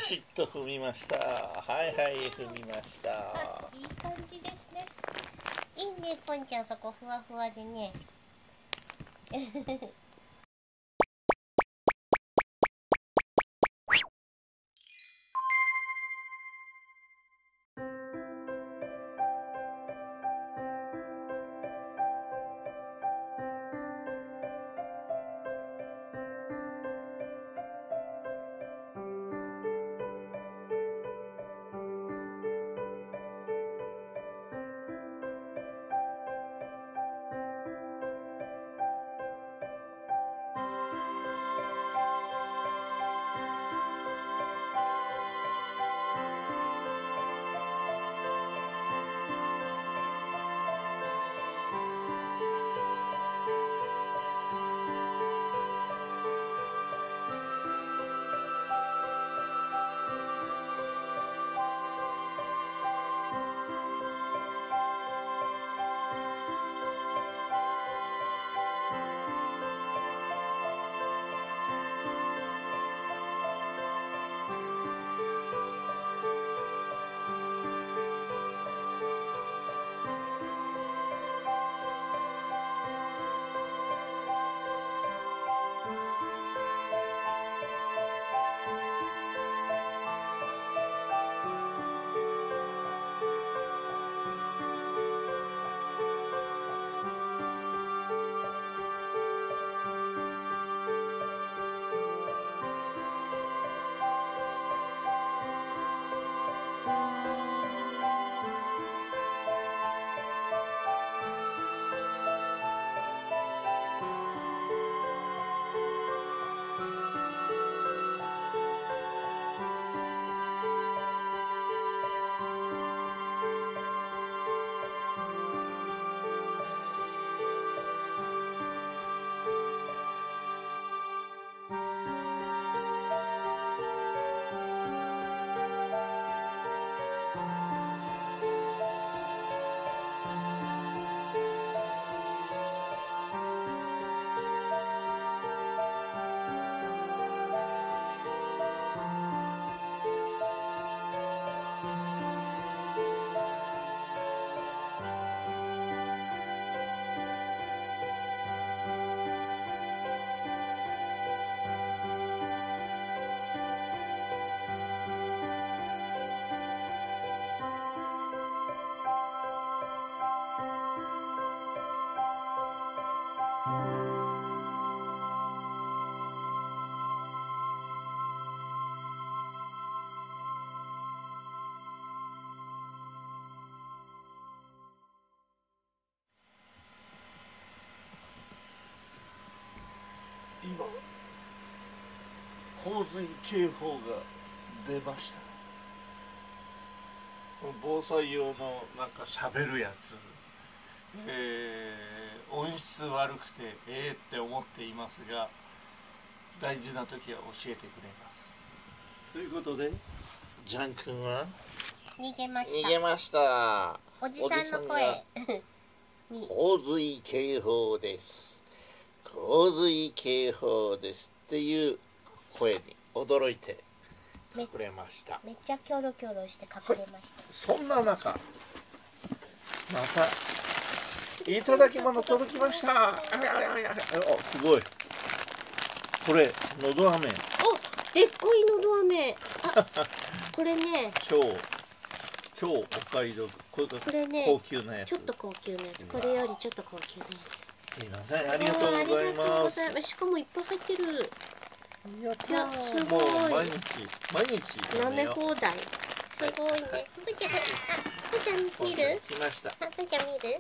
シッと踏みました。はいはい、踏みました。 いい感じですね。いいね、ポンちゃん、そこふわふわでね。 今洪水警報が出ました。この防災用のなんか喋るやつ、音質悪くてって思っていますが、大事な時は教えてくれます。ということでジャン君は逃げました。 逃げました。 おじさんの声。 洪水警報です。洪水警報ですっていう声に驚いて隠れました。 めっちゃキョロキョロして隠れました。 そんな中、またいただき物届きました。お、すごい。これのど飴。 お、でっかいのど飴。あ、これね。 超お買い得。これね、 高級なやつ。 ちょっと高級なやつ。これよりちょっと高級なやつ。 すいません、ありがとうございます。 しかもいっぱい入ってる。 やったー。 すごい。 もう毎日舐め放題。すごいね。ぷーちゃん、ぷーちゃん見る？ 来ました。 ぷーちゃん見る？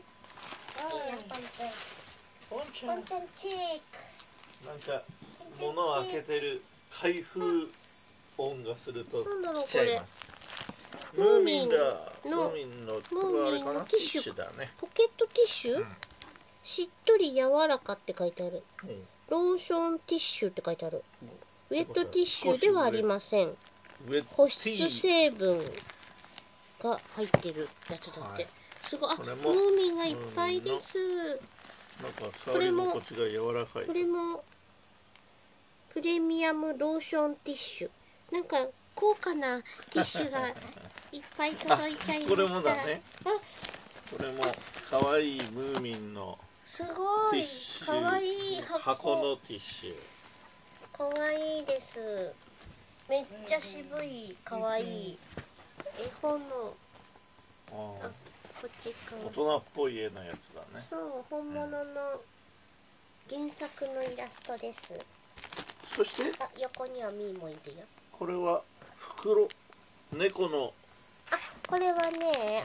ポンちゃん。 ポンちゃんチェック。 なんか物を開けてる開封音がすると来ちゃいます。ムーミンだ。ムーミンのこれあれかな？ティッシュだね。 ポケットティッシュ？しっとり柔らかって書いてある。ローションティッシュって書いてある。ウェットティッシュではありません。保湿成分が入ってるやつだって。すごい。あ、ムーミンがいっぱいです。 なんか触り心地が柔らかい。 これもプレミアムローションティッシュ。なんか高価なティッシュがいっぱい届いちゃいました。 これもだね。これも可愛いムーミンのすごい可愛い箱のティッシュ。 可愛いです。めっちゃ渋い可愛い絵本の。こっちか。 大人っぽい絵のやつだね。 そう、本物の原作のイラストです。 そして、 あ、横にはミーもいるよ。 これは袋、猫の。 あ、これはね、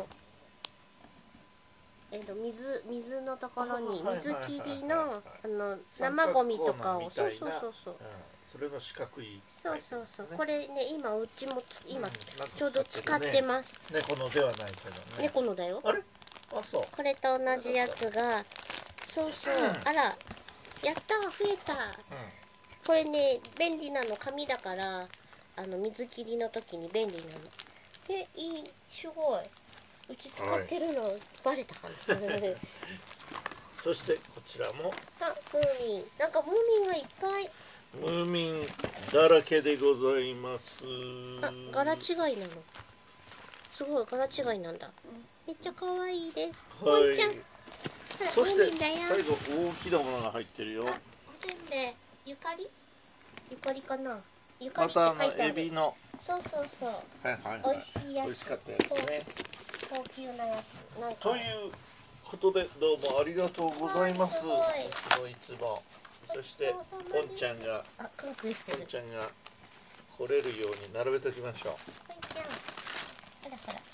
水のところに水切りの生ゴミとかを、そうそうそうそう。 それの四角い。 そうそうそう。これね、今うちも今ちょうど使ってます。 猫のではないけどね。 猫のだよ。 あれ？あ、そう。 これと同じやつが、そうそう。あら、やった増えた。これね、便利なの紙だから、水切りの時に便利なの。いい、すごい。うち使ってるの、バレたかな。 そしてこちらも。 あ、ムーミン。なんかムーミンがいっぱい。 ムーミンだらけでございます。 あ、柄違いなの。すごい、柄違いなんだ。めっちゃ可愛いです。ポンちゃん。 そして最後大きなものが入ってるよ。 せんべい、ゆかり？ゆかりかな。ゆかりまたって書いてある。 エビの。 そうそうそう。 はいはいはい。 美味しいやつ。 美味しかったやつね。 高級なやつ。なんか。 ということでどうもありがとうございます。いつも。そしてポンちゃんがポンちゃんが来れるように並べておきましょう。 ポンちゃん。ほらほら。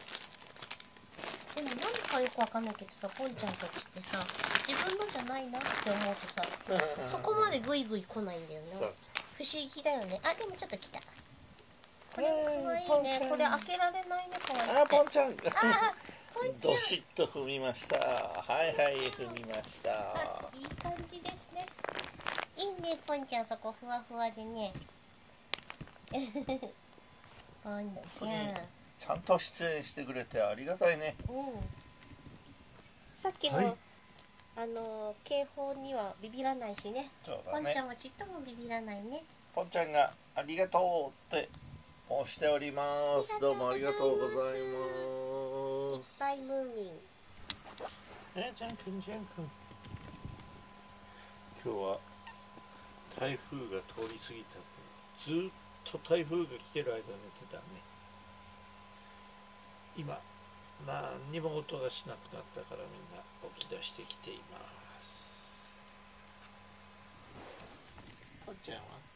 でもなんかよくわかんないけどさ、ポンちゃんたちってさ、自分のじゃないなって思うとさ、そこまでグイグイ来ないんだよな。不思議だよね。あ、でもちょっと来た。これかわいいね。これ開けられないね、かわいい。 あ、ポンちゃん。 ポンちゃん。 どしっと踏みました。はいはい、踏みました。 いい感じですね。いいね、ポンちゃん、そこふわふわでね。ポンちゃん。 ちゃんと出演してくれてありがたいね。 さっきの、警報にはビビらないしね。ポンちゃんはちっともビビらないね。 ポンちゃんがありがとうって申しております。どうもありがとうございます。 いっぱいムーミン。 ジャン君、ジャン君。今日は台風が通り過ぎた。ずっと台風が来てる間寝てたね。今何にも音がしなくなったからみんな起き出してきています。ポンちゃんは